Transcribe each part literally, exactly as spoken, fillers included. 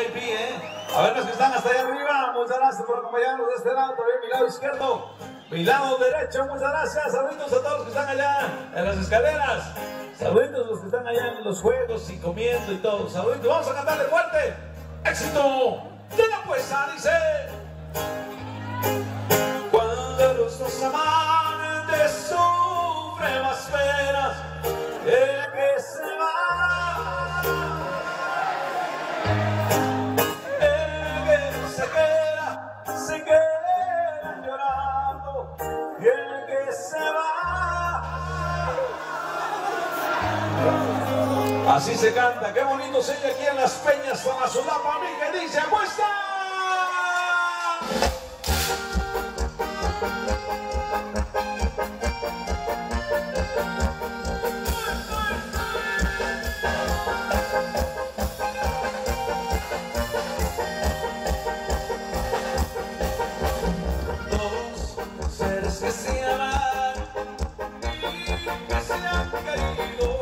I P, ¿eh? A ver los que están hasta allá arriba, muchas gracias por acompañarnos de este lado, también mi lado izquierdo, mi lado derecho, muchas gracias. Saludos a todos los que están allá en las escaleras. Saludos a los que están allá en los juegos y comiendo y todo. Saludos, vamos a cantarle fuerte. Éxito de la puesta, dice. Cuando los dos amantes sufren más penas, el que se va, el que no se queda, se queda llorando, y el que se va. Así se canta, qué bonito se oye aquí en Las Peñas, Tamazulapa, mi que dice apuesta. Dos seres que se aman y que se han caído.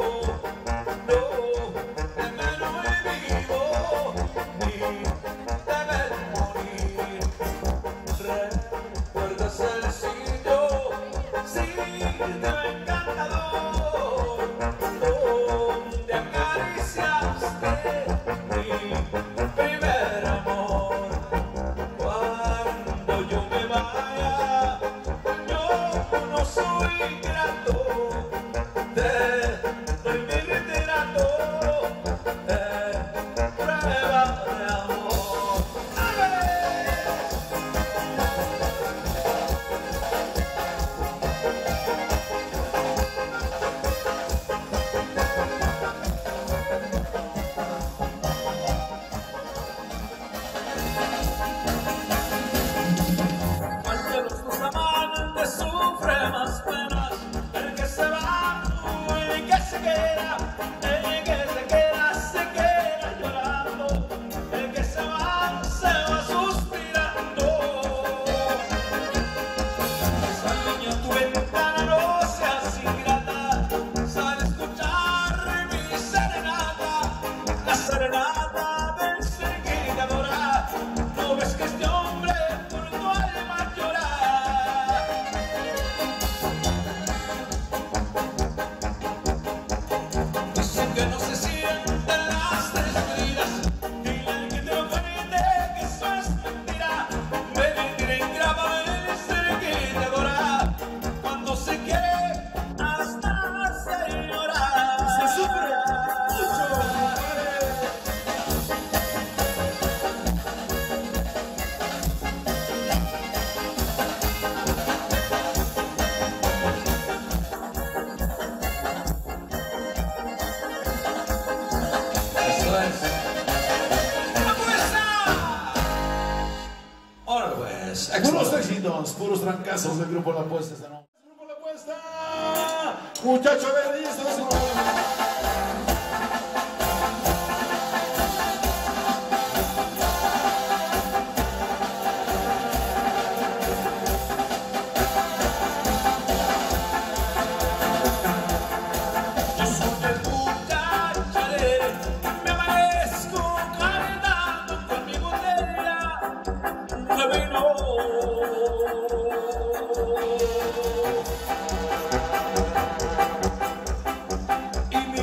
Puros éxitos, puros trancazos del grupo La Apuesta. Este no. Grupo La Apuesta, muchacho verde, esto es y mi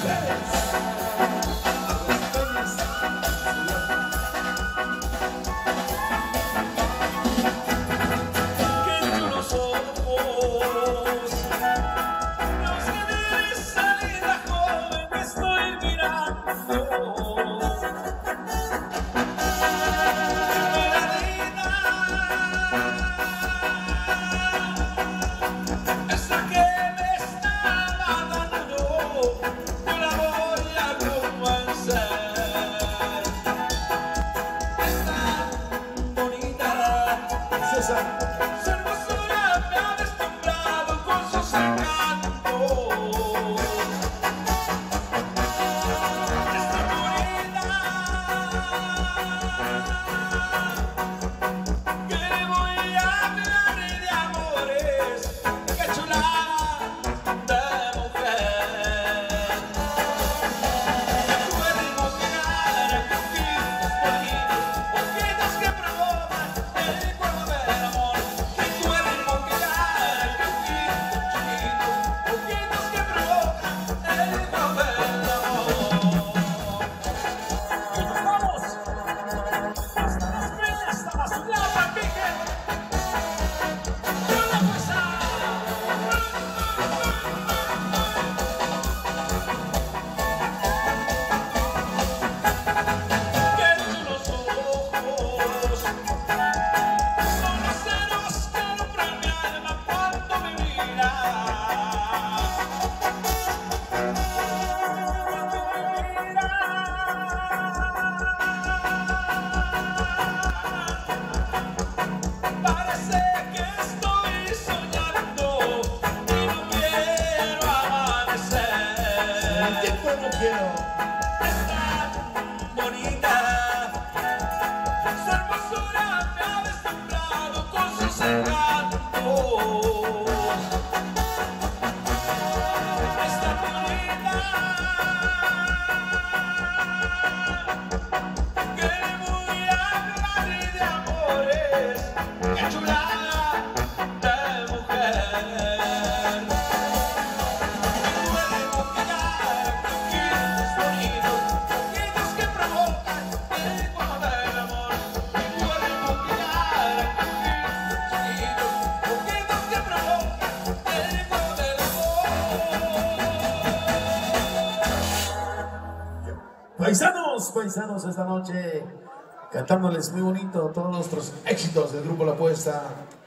Paisanos, paisanos, esta noche cantándoles muy bonito todos nuestros éxitos del Grupo La Apuesta.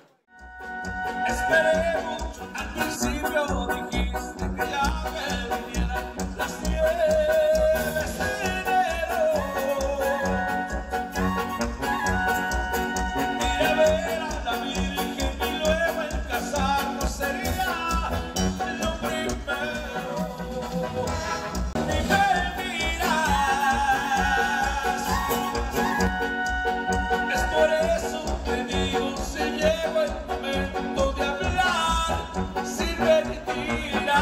Esperé mucho, al principio dijiste que ya me vinieran las nieves de enero. Ir a ver a la Virgen y luego el casarnos sería lo primero. Y me miras, es por eso que digo, se llegó el momento de hablar sin mentiras.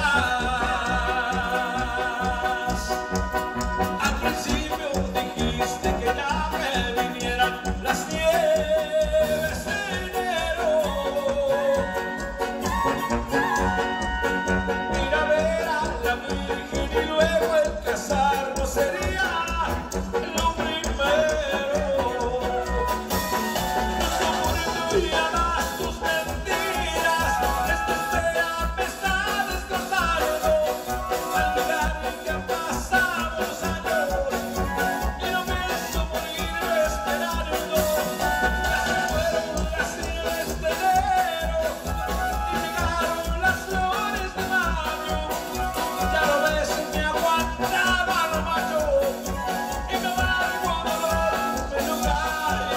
Al principio dijiste que ya me vinieran las nieves de enero. Ir a ver a la Virgen y luego el casarnos sería lo primero. Y además tus mentiras, esta espera me está descartando. Al mirar que han pasado los años y no pienso morir esperando. Ya se fueron las nieves de enero y llegaron las flores de mayo. Ya lo ves, me aguantaba lo macho y me largo a dolor me lugar.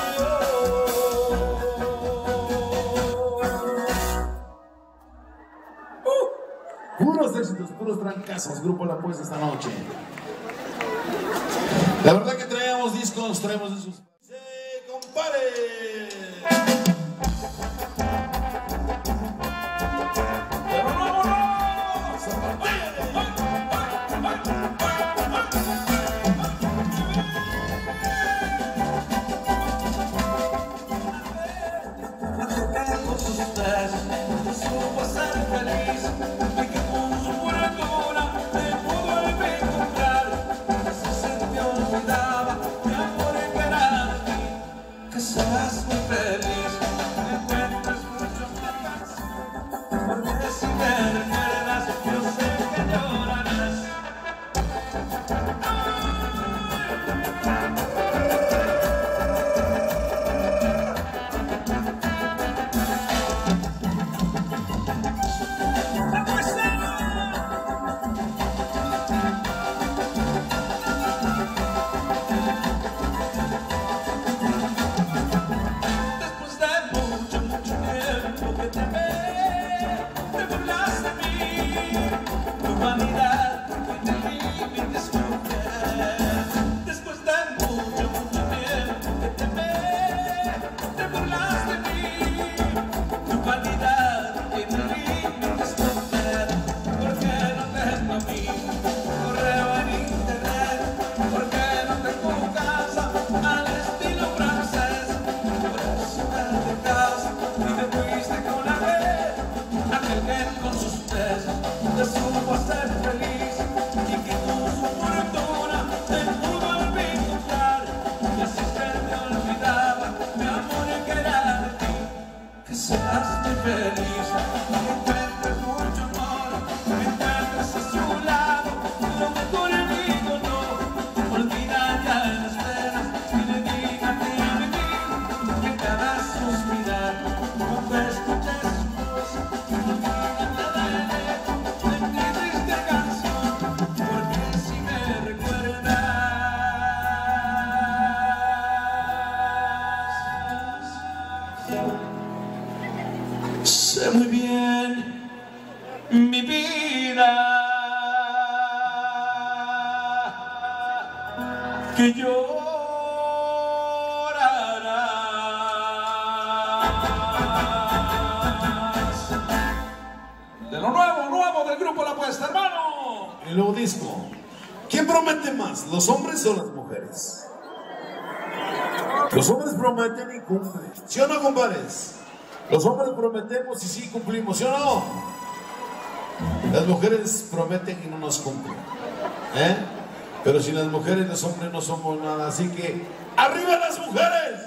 Puros éxitos, puros trancazos, Grupo La Apuesta esta noche. La verdad que traemos discos, traemos esos. ¡Se compare! Supo ser feliz y que con su pura cura me pudo el vínculo. que llorarás. De lo nuevo, nuevo del grupo La Apuesta, hermano. El nuevo disco. ¿Quién promete más, los hombres o las mujeres? Los hombres prometen y cumplen. ¿Sí o no, compadres? Los hombres prometemos y sí cumplimos, ¿sí o no? Las mujeres prometen y no nos cumplen. ¿Eh? Pero sin las mujeres, los hombres no somos nada. Así que, ¡arriba las mujeres!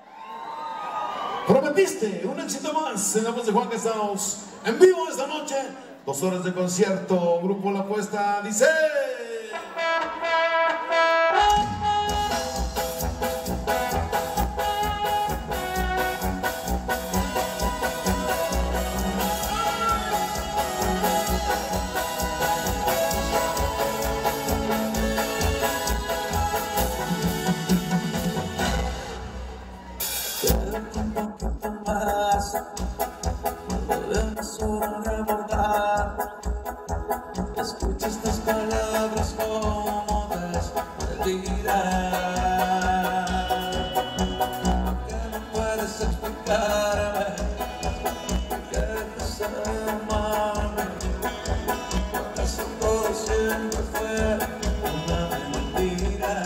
Prometiste un éxito más en la voz de Juan Casados. En vivo esta noche, dos horas de concierto. Grupo La Apuesta dice... Escucha estas palabras como despedida, que no puedes explicarme, que dejes de amarme, acaso todo siempre fue una mentira,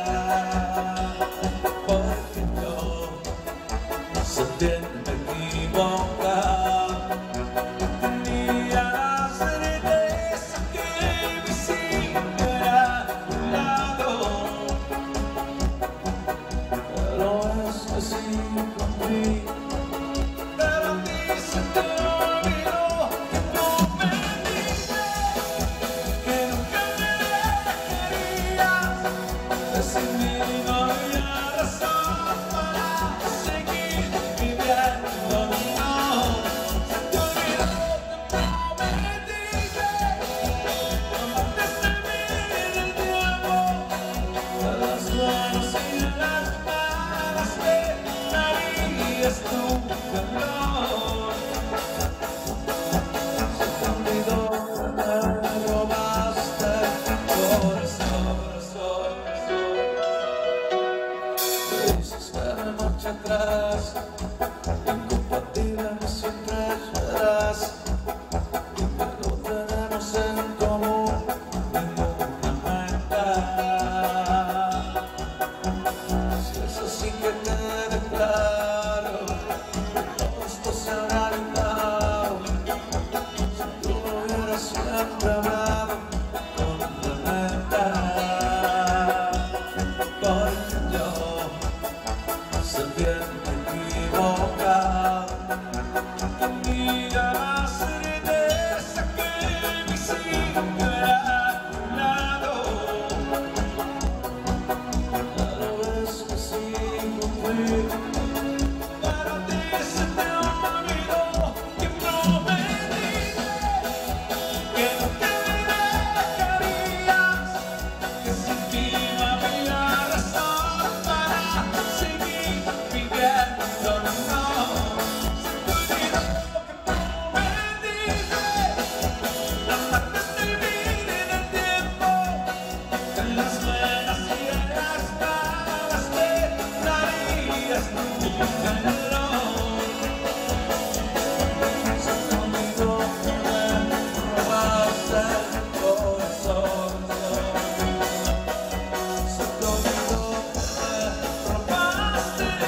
porque yo sé bien me equivoco. Atrás, incompatible siempre serás, y que no tenemos en común ninguna meta. Si es así, que quede claro, esto se habrá olvidado. Si tú no hubieras siempre hablado con la neta, porque yo sé bien me equivoca, tenía la certeza que mi signo era a tu lado. Claro es que sí cumplí, pero a ti se te olvidó que prometiste que nunca me dejarías, que sin ti no había razón para seguir viviendo. No, no, se te olvidó que prometiste amarte hasta el fin del tiempo, que en las buenas y en las malas te darías tu calor. Se te olvidó que me robaste el corazón. Se te olvidó que me robaste el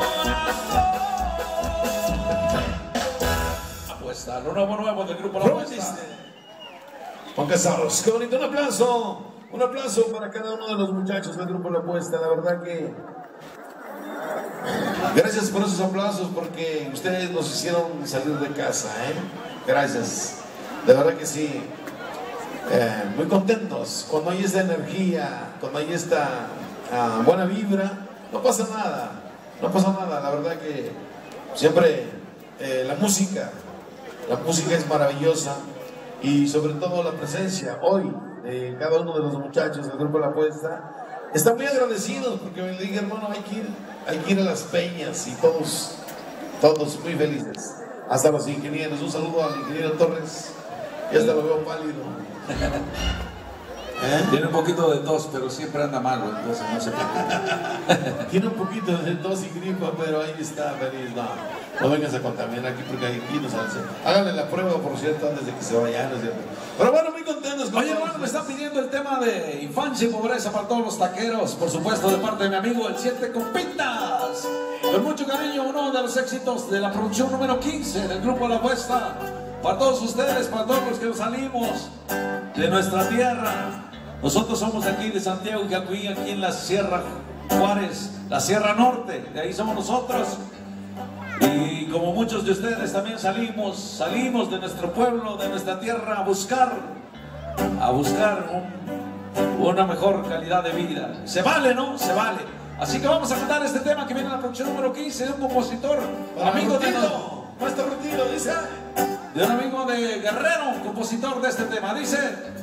corazón. Apuesta, lo nuevo nuevo del grupo La Apuesta. Prometiste. Juan Casados, qué bonito, un aplauso. Un aplauso para cada uno de los muchachos del grupo La Apuesta. La verdad que... gracias por esos aplausos, porque ustedes nos hicieron salir de casa, ¿eh? Gracias. De verdad que sí. Eh, muy contentos. Cuando hay esta energía, cuando hay esta uh, buena vibra, no pasa nada. No pasa nada. La verdad que siempre eh, la música, la música es maravillosa. Y sobre todo la presencia hoy de cada uno de los muchachos del grupo La Apuesta. Están muy agradecidos porque me dije, hermano, hay que ir, hay que ir a las peñas, y todos, todos muy felices. Hasta los ingenieros, un saludo al ingeniero Torres, ya hasta lo veo pálido. ¿Eh? Tiene un poquito de tos, pero siempre anda malo, entonces no se preocupe. Tiene un poquito de tos y gripa, pero ahí está feliz. No, no vengas a contaminar aquí porque aquí nos hacen. Háganle la prueba, por cierto, antes de que se vayan, ¿no es cierto? Pero bueno, muy contentos con Oye, hermano, me están pidiendo el tema de infancia y pobreza para todos los taqueros, por supuesto, de parte de mi amigo el Siete Compitas. Con mucho cariño, uno de los éxitos de la producción número quince del Grupo La Apuesta. Para todos ustedes, para todos los que nos salimos de nuestra tierra. Nosotros somos de aquí, de Santiago y Cacuí, aquí en la Sierra Juárez, la Sierra Norte, de ahí somos nosotros. Y como muchos de ustedes también salimos, salimos de nuestro pueblo, de nuestra tierra a buscar, a buscar un, una mejor calidad de vida. Se vale, ¿no? Se vale. Así que vamos a cantar este tema que viene en la producción número quince de un compositor, Para amigo de, Rutilo, nuestro Rutilo, dice. de un amigo de Guerrero, compositor de este tema. Dice: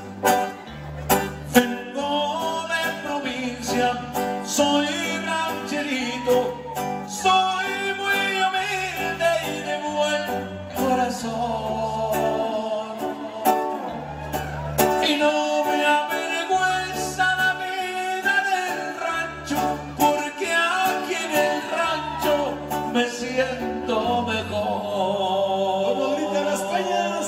vengo de provincia, soy rancherito, soy muy humilde y de buen corazón, y no me avergüenza la vida del rancho, porque aquí en el rancho me siento mejor. Como gritan las peñas,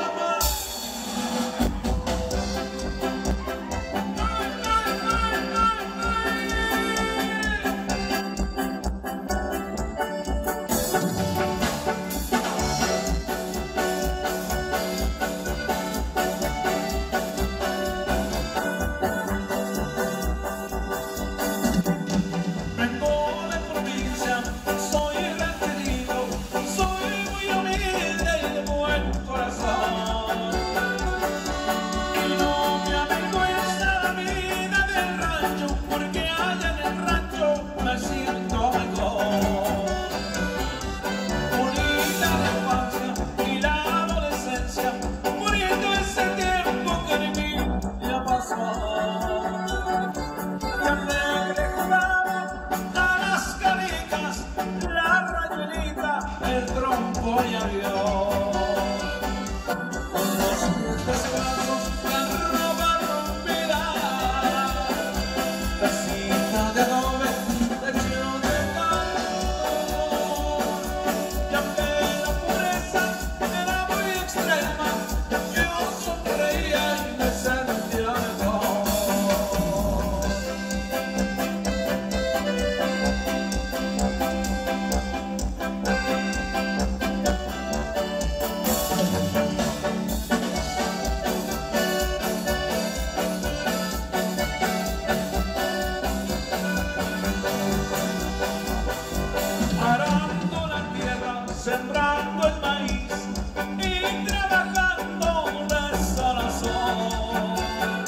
sembrando el maíz y trabajando de sol a sol.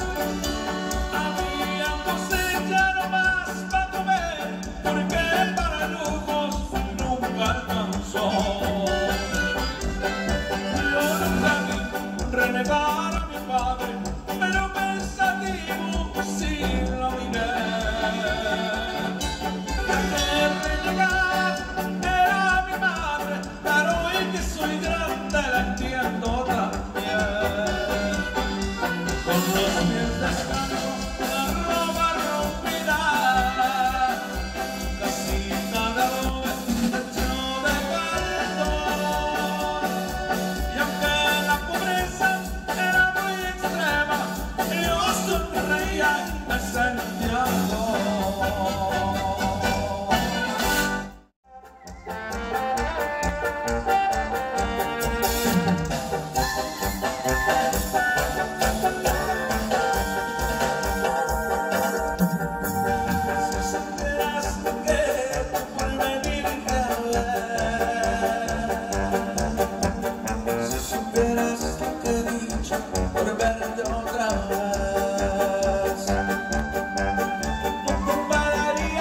Había cosecha nomás para comer, porque para lujos nunca alcanzó. Yo nunca vi renegar a mi padre, pero pensativo sí lo miré. Soy grande, la entiendo también. Con los pies descalzos, la ropa rompida, casita de adobe, techo de cartón. Y aunque la pobreza era muy extrema, yo sonreía y me sentía mejor. Otra vez, no te pagaría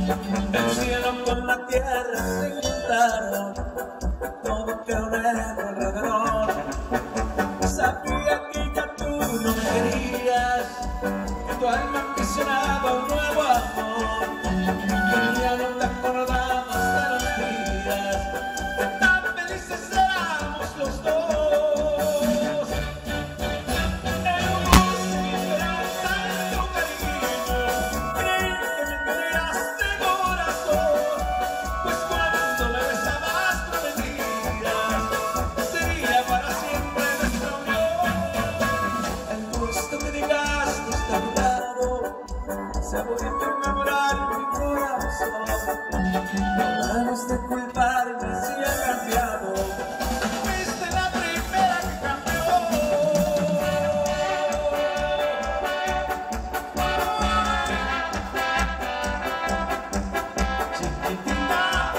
El cielo con la tierra se juntaron, todo quedó negro alrededor. Sabía que ya tú no me querías, que tu alma ambicionaba un nuevo amor. Ya no te acordabas de los días que tan felices éramos los dos. En un gozo y esperanza en tu cariño, creí que me querías de corazón, pues cuando me besabas prometías sería para siempre nuestra unión. El gusto que digas no está a mi lado, se ha vuelto a enamorar mi corazón. No ganas de culparme si ha cambiado, fuiste la primera que cambió. Chiquitita,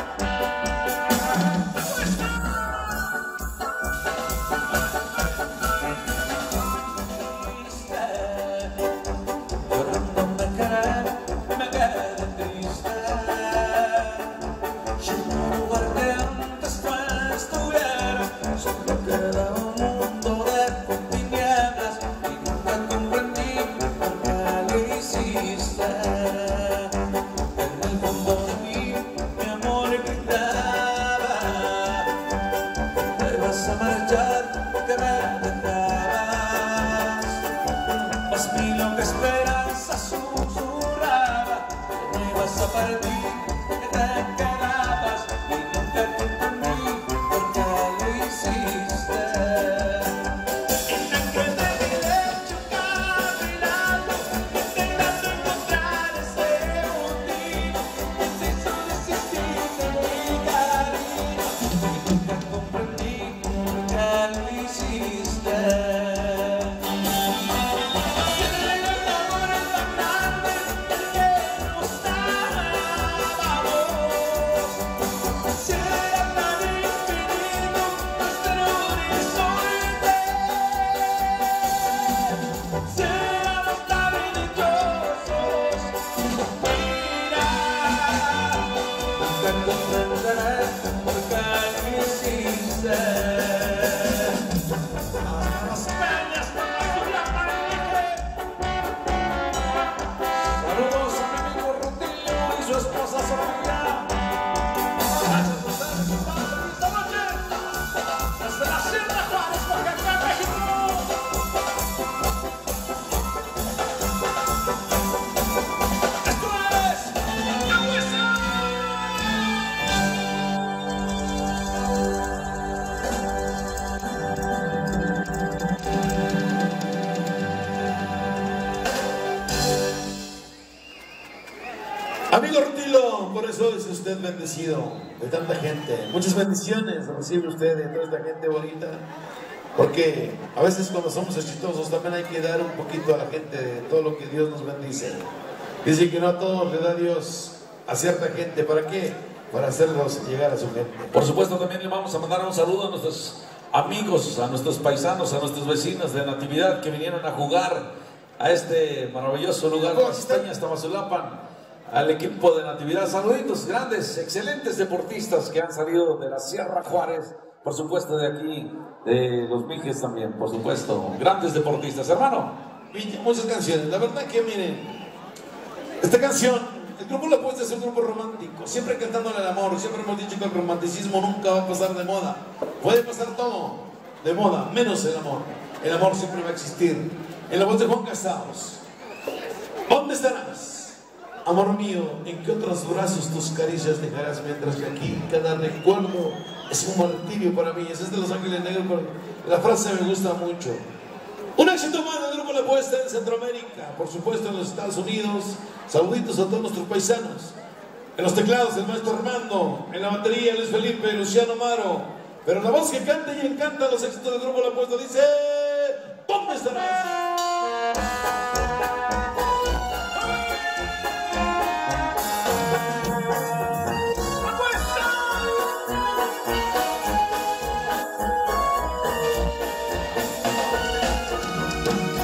llorando me quedé, me quedé triste. Si en un lugar que antes no estuviera, solo queda un mundo de tinieblas y nunca comprendí por qué lo hiciste. En el fondo de mí, mi amor gritaba: te vas a marchar, que me dejabas. Mas mi loca esperanza susurraba que me ibas a partir, que te quedabas, y nunca te entendí por qué lo hiciste. Y me quedé derecho caminando, intentando encontrar ese motivo que te hizo desistir de mi cariño, y nunca comprendí por qué lo hiciste. Saludos a mi amigo Rutilio y su esposa Sofía. Gracias por estar disfrutando de esta noche desde la Sierra Juárez, Oaxaca, México. Esto es La Huesa. Amigo Rutilo, por eso es usted bendecido de tanta gente. Muchas bendiciones recibe usted de toda esta gente bonita. Porque a veces cuando somos exitosos también hay que dar un poquito a la gente de todo lo que Dios nos bendice. Dice que no a todos le da Dios a cierta gente. ¿Para qué? Para hacerlos llegar a su gente. Por supuesto, también le vamos a mandar un saludo a nuestros amigos, a nuestros paisanos, a nuestros vecinos de Natividad que vinieron a jugar a este maravilloso lugar, Las Peñas, Tamazulapan. Al equipo de Natividad, saluditos grandes, excelentes deportistas que han salido de la Sierra Juárez, por supuesto de aquí, de Los Mijes también, por supuesto, grandes deportistas, hermano. Y muchas canciones, la verdad que miren, esta canción, el grupo La Apuesta es un grupo romántico, siempre cantándole al amor, siempre hemos dicho que el romanticismo nunca va a pasar de moda, puede pasar todo de moda, menos el amor, el amor siempre va a existir. En la voz de Juan Casados, ¿dónde estarás? Amor mío, ¿en qué otros brazos tus caricias dejarás? Mientras que aquí cada recuerdo es un martirio para mí. Ese es de Los Ángeles Negros, pero la frase me gusta mucho. Un éxito más del grupo La Apuesta en Centroamérica, por supuesto en los Estados Unidos. Saluditos a todos nuestros paisanos. En los teclados el maestro Armando, en la batería Luis Felipe, Luciano Amaro. Pero la voz que canta y encanta los éxitos del grupo La Apuesta dice: ¿dónde estarás?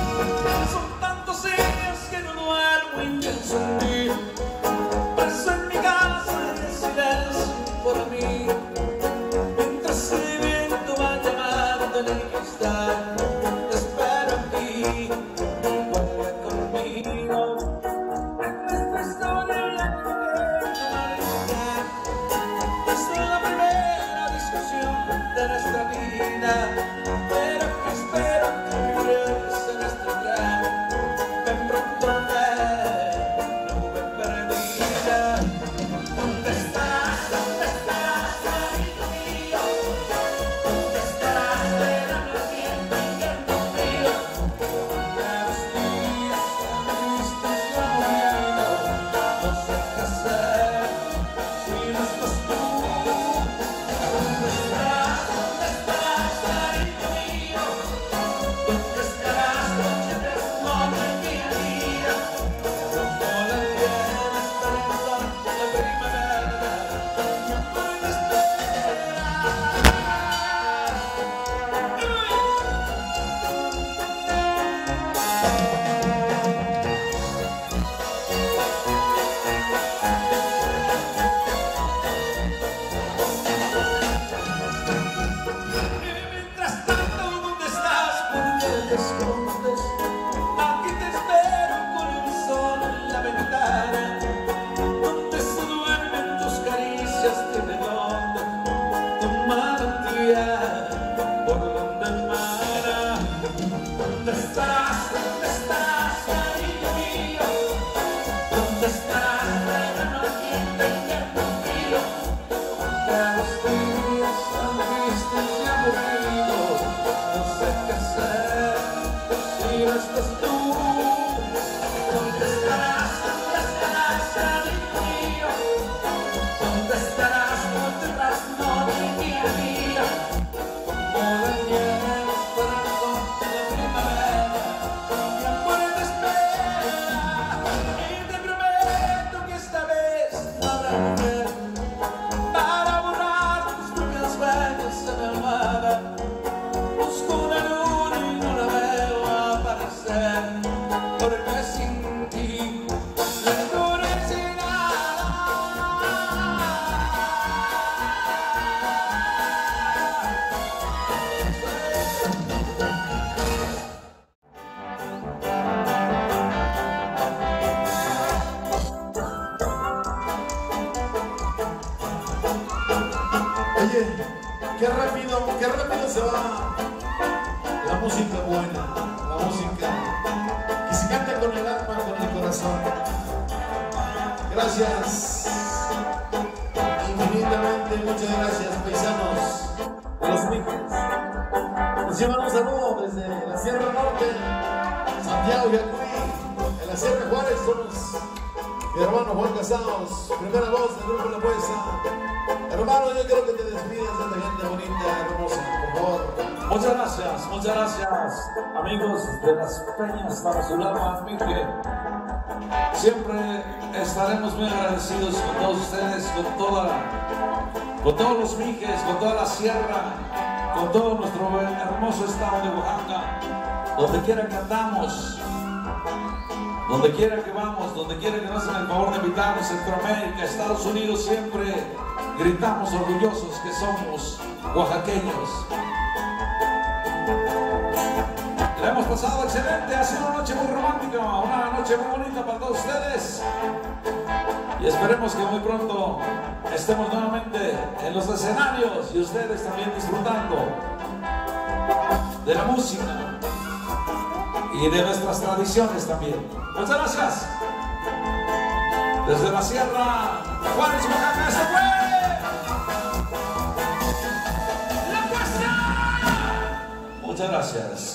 Son tantos años que no duermo y pienso en ti. Paso en mi Oye, qué rápido, qué rápido se va la música buena, la música que se canta con el alma, con el corazón. Gracias, infinitamente, muchas gracias, paisanos de los Mijes. Nos llevan un saludo desde la Sierra Norte, Santiago y Acuí, en la Sierra Juárez somos mi hermano Juan Casados, primera voz del grupo La Puesta. Hermano, yo quiero que te despidas de la gente bonita, hermosa, por favor. Muchas gracias, muchas gracias, amigos de las Peñas para su lado, Mije. Siempre estaremos muy agradecidos con todos ustedes, con toda, con todos los Mijes, con toda la sierra, con todo nuestro hermoso estado de Oaxaca, donde quiera que andamos. Donde quiera que vamos, donde quiera que nos hacen el favor de invitarnos, Centroamérica, Estados Unidos, siempre gritamos orgullosos que somos oaxaqueños. La hemos pasado excelente, ha sido una noche muy romántica, una noche muy bonita para todos ustedes. Y esperemos que muy pronto estemos nuevamente en los escenarios y ustedes también disfrutando de la música y de nuestras tradiciones también. Muchas gracias. Desde la Sierra Juárez, Oaxaca, ¡eso fue! ¡La Puesta! Muchas gracias.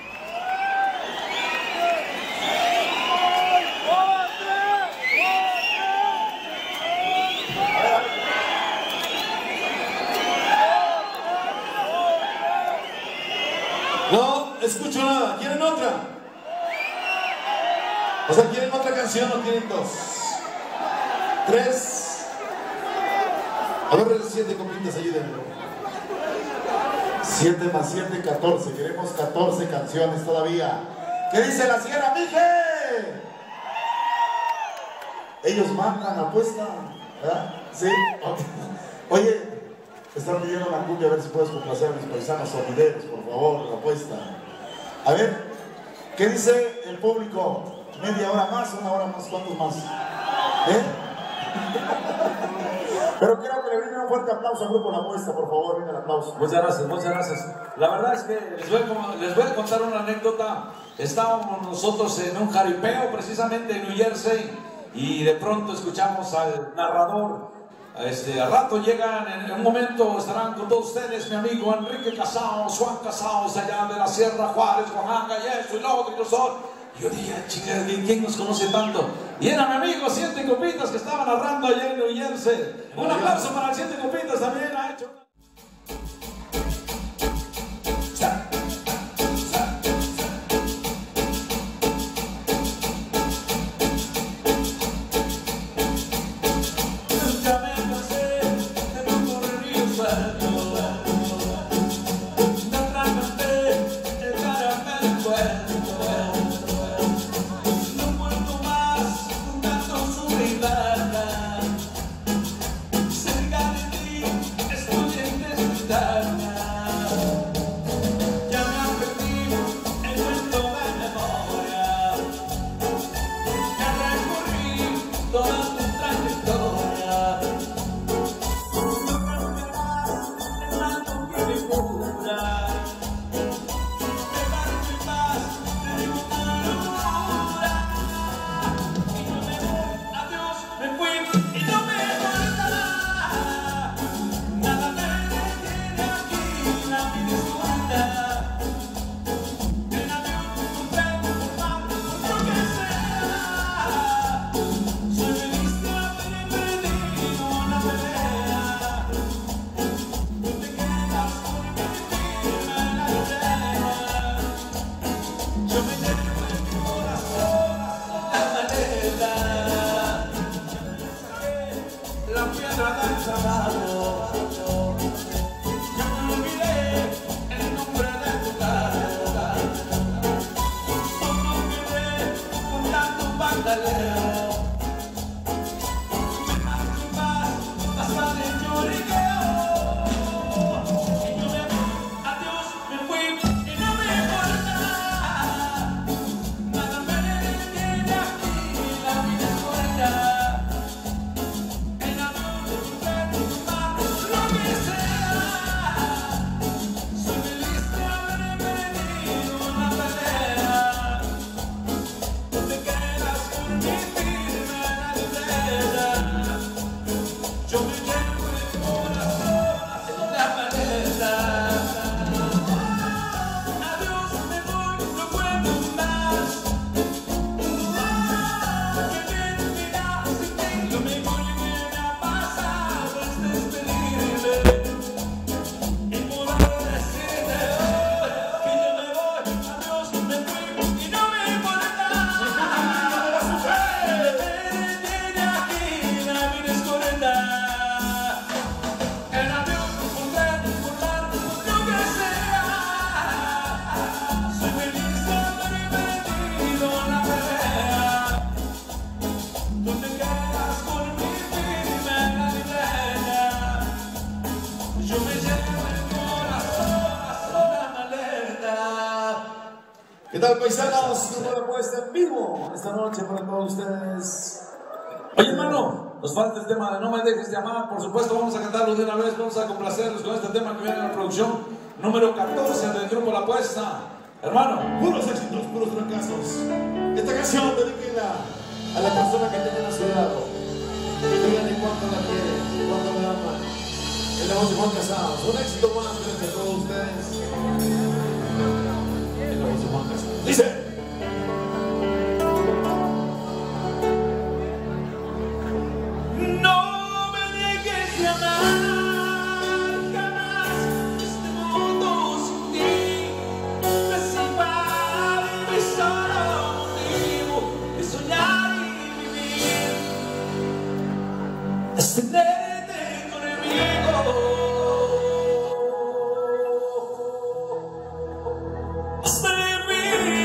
No escucho nada. ¿Quieren otra? O sea, ¿quieren otra canción o quieren dos? ¿Tres? A ver, siete copitas, ayúdenme. Siete más siete, catorce. Queremos catorce canciones todavía. ¿Qué dice la Sierra Mije? Ellos mandan, apuesta, ¿verdad? Sí. Okay. Oye, están pidiendo la cumbia, a ver si puedes complacer a mis paisanos sonideros, por favor, la apuesta. A ver, ¿qué dice el público? ¿Media hora más? ¿Una hora más? ¿Cuántos más? ¿Eh? Pero quiero que le brinden un fuerte aplauso al grupo La Apuesta, por favor, venga el aplauso. Muchas gracias, muchas gracias. La verdad es que les voy, a, les voy a contar una anécdota. Estábamos nosotros en un jaripeo, precisamente en New Jersey, y de pronto escuchamos al narrador. Este, al rato llegan, en un momento estarán con todos ustedes mi amigo Enrique Casados, Juan Casados, allá de la Sierra Juárez, Oaxaca, y eso, y lo otro, y lo otro. Yo dije, chica, ¿quién nos conoce tanto? Y era mi amigo Siete Copitas que estaba narrando allá en New Jersey. Un aplauso para el Siete Copitas también, ha hecho. No Yo me llevo el corazón en la maleta. Adiós, me voy, no puedo más. Que bien, mira, si tengo lo mejor que me ha pasado es despedirme. Y poder decirte hoy que yo me voy. Adiós, me fui y no me importa. Viene aquí, la vida es correcta. El avión, volar, volar, lo que sea. Soy feliz de haber perdido la pelea. Tú te quedas con mi primera libreta. Yo me llevo el corazón a la maleta. ¿Qué tal, paisanos? Una buena puesta en vivo esta noche para todos ustedes. Oye, hermano, nos falta el tema de No me dejes llamar. Por supuesto, vamos a cantarlo de una vez. Vamos a complacerlos con este tema que viene en la producción número catorce del grupo La Apuesta. Hermano, Puros éxitos, puros fracasos. Esta canción dedíquenla a la persona que tiene a su lado. Díganle cuánto la quiere, cuánto la ama. El de voz de Juan Casados. Un éxito más gracias a todos ustedes. El de voz de Juan Casados. Dice. no me dejes llamar jamás. Este mundo sin ti no es igual. No hay solo motivo de soñar y vivir. Es tenerte conmigo. Hazme vivir.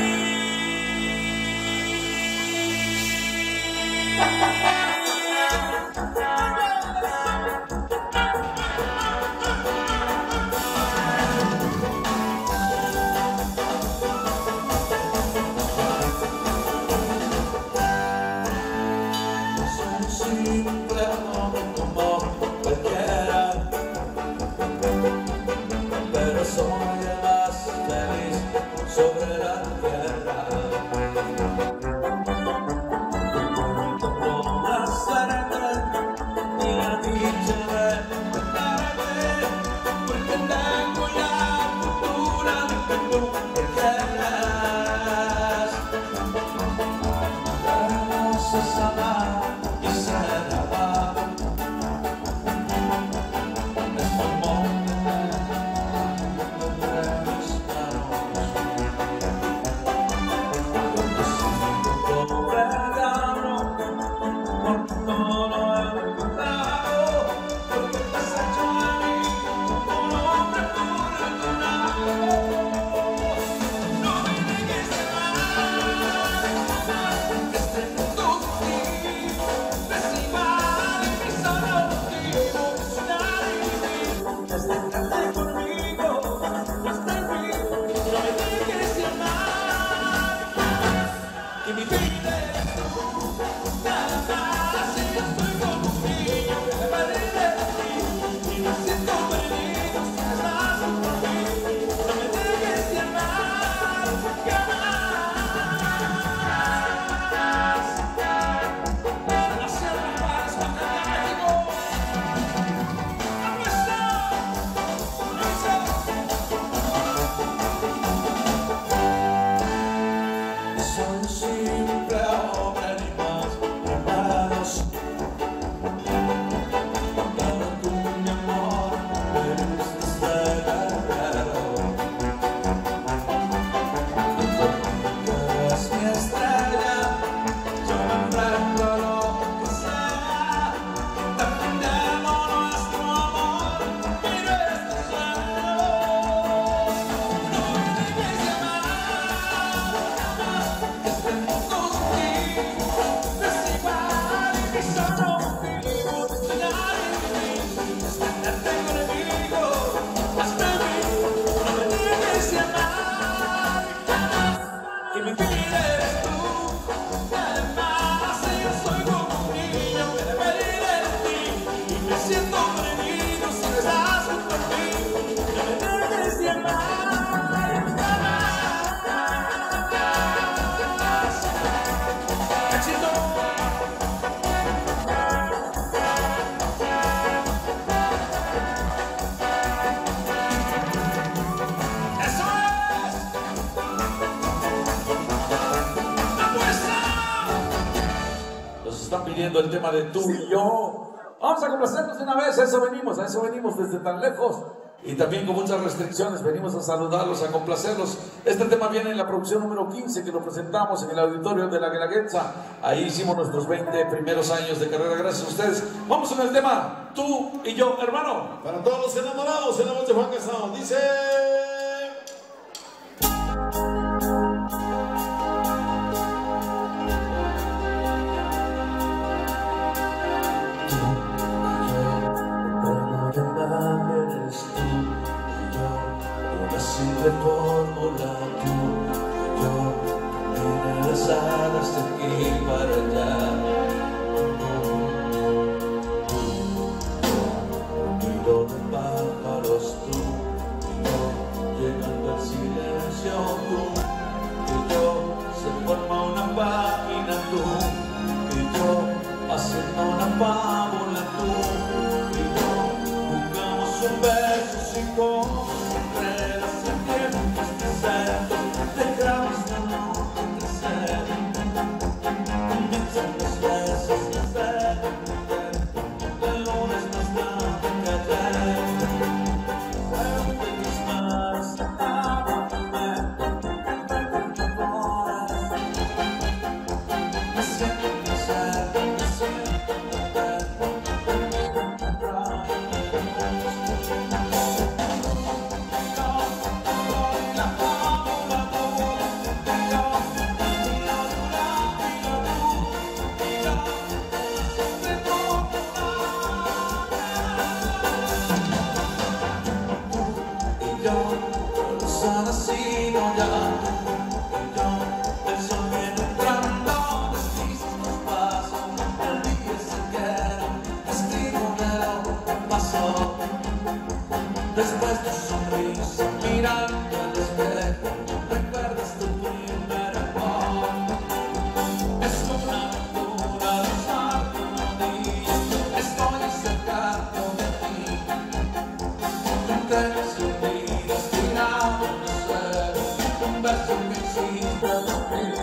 Soy un simple hombre como cualquiera. pidiendo el tema de tú y yo. Vamos a complacernos de una vez, a eso venimos, a eso venimos desde tan lejos. Y también con muchas restricciones, venimos a saludarlos, a complacerlos. Este tema viene en la producción número quince que lo presentamos en el auditorio de la Guelaguetza. Ahí hicimos nuestros veinte primeros años de carrera, gracias a ustedes. Vamos con el tema, tú y yo, hermano. Para todos los enamorados, en la voz de Juan Casado, dice... Simple fórmula, tú y yo, mira las alas de aquí para allá. Un nido de pájaros, tú y yo, llegando al silencio, tú y yo, se forma una página, tú y yo, haciendo una fábula, tú y yo, buscamos un verso sin cómo. Después de sonrisa, mirando al espejo, recuerdas tu primer amor. Es una aventura de usar tu rodilla, estoy cerca de ti. Entre las unidas, tirado en el suelo, un beso que hiciste de mí.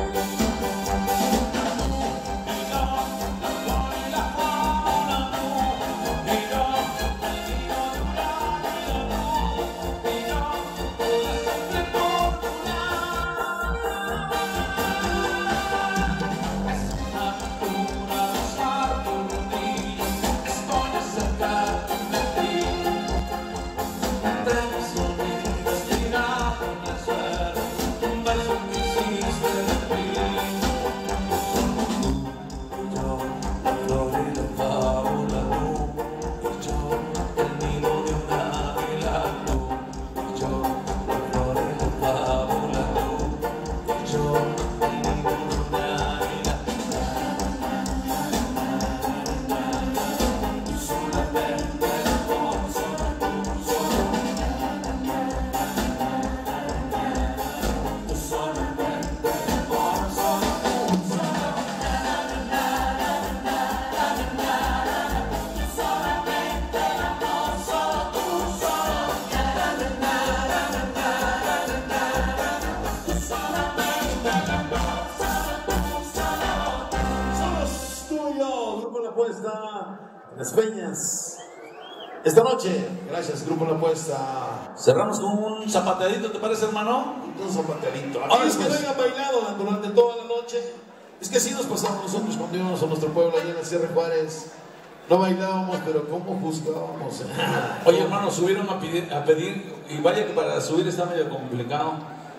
Las Peñas. Esta noche, gracias, Grupo La Apuesta. Cerramos con un zapateadito, ¿te parece, hermano? Un zapateadito. Ahora es que pues. no hayan bailado durante toda la noche. Es que así nos pasamos nosotros cuando íbamos a nuestro pueblo allá en el Sierra Juárez. No bailábamos, pero ¿cómo juzgábamos? Oye, hermano, subieron a pedir, a pedir, y vaya que para subir está medio complicado.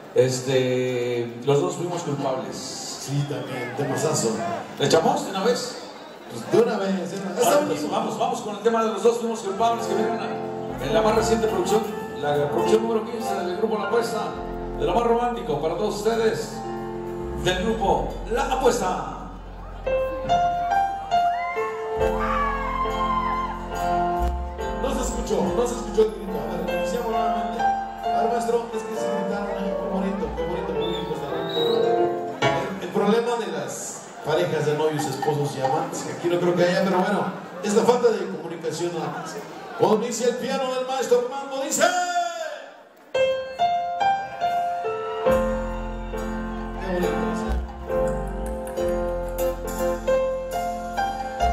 Este, los dos fuimos culpables. Sí, también, temazazo. ¿Le echamos de una vez? Pues de una vez, de una vez. Ahora, pues, vamos, vamos con el tema de los dos fuimos culpables que vieron en la más reciente producción, la producción número quince del Grupo La Apuesta, de lo más romántico para todos ustedes, del Grupo La Apuesta. No se escuchó, no se escuchó el grito. A ver, iniciamos nuevamente. A ver, maestro, es que se gritaron ahí, qué bonito, qué bonito, qué bonito. El, el problema de las parejas de novios, esposos y amantes, que aquí no creo que haya, pero bueno, es la falta de comunicación. Cuando dice el piano del maestro Armando, dice... Qué bonito.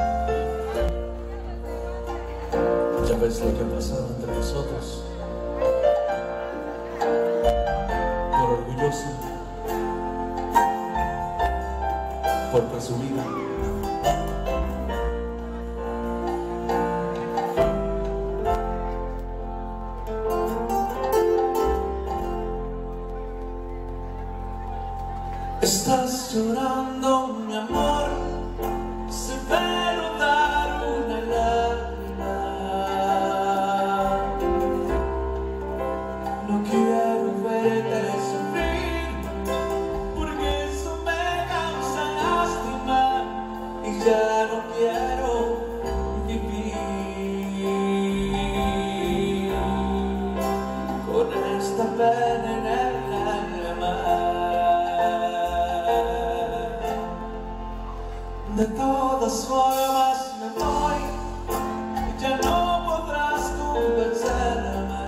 Ya ves lo que ha pasado entre nosotros. Por orgullosa, por presumida. Estás llorando, mi amor, se ve rodar una lágrima. No quiero verte sufrir, porque eso me causa lástima y ya no quiero vivir con esta pena en el alma. De todas formas me voy, ya no podrás convencerme.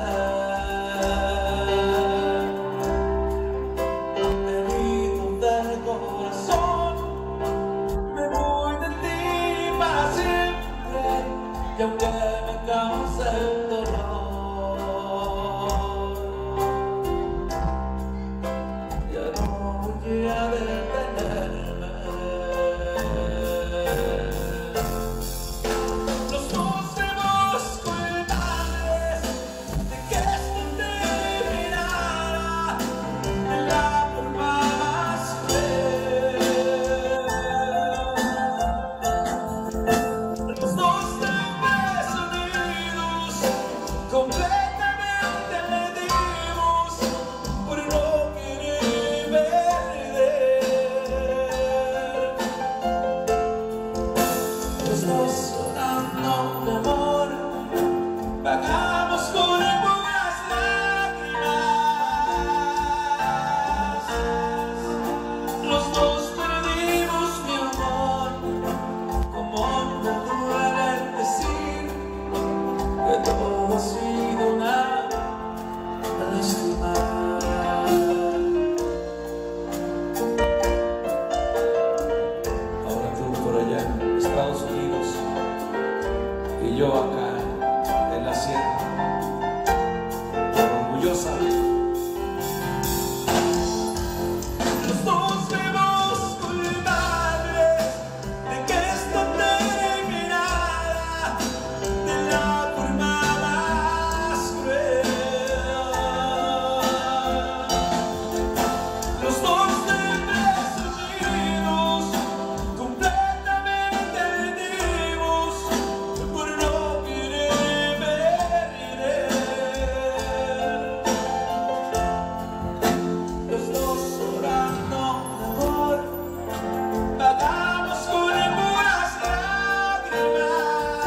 Herido del corazón, me voy de ti para siempre, y aunque me cause el dolor, ya no voy a detenerme. Pagamos con puras lágrimas, los dos perdimos mi amor. Como me duele decir que todo ha sido una lástima. Ahora tú por allá en Estados Unidos y yo acá en la sierra, orgullosa. Los dos vemos culpables de que esto terminara de la forma más cruel. Los dos deprimidos, completamente rendidos por no querer perder. Los dos llorando de amor, pagamos con puras lágrimas.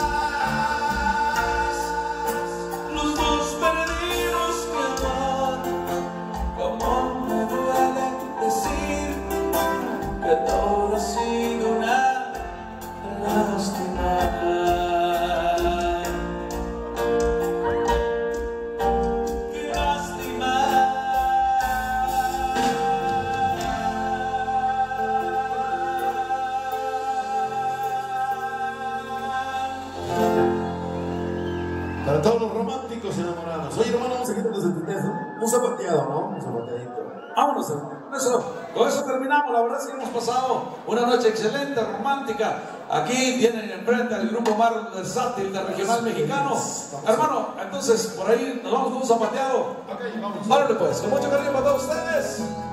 Los dos perdimos mi amor. Como me duele decir que todo ha sido una lástima. Qué lástima. Para todos los románticos enamorados. Oye, hermano, vamos a quitarnos el sentimiento. Un zapateado, ¿no? Un zapateadito. Vámonos, con eso, con eso terminamos. La verdad es que hemos pasado una noche excelente, romántica. Aquí tienen enfrente al grupo más versátil del regional mexicano. Hermano, entonces por ahí nos vamos con un zapateado. Ok, vamos. Órale pues, con mucho cariño para todos ustedes.